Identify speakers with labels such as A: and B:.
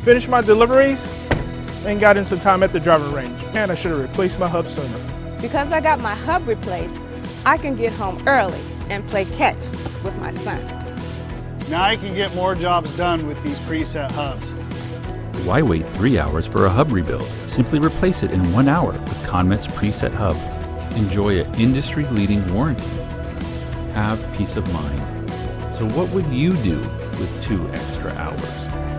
A: Finished my deliveries and got in some time at the driving range. And I should have replaced my hub sooner.
B: Because I got my hub replaced, I can get home early and play catch with my son.
C: Now I can get more jobs done with these preset hubs.
D: Why wait 3 hours for a hub rebuild? Simply replace it in 1 hour with Conmet's preset hub. Enjoy an industry-leading warranty. Have peace of mind. So what would you do with 2 extra hours?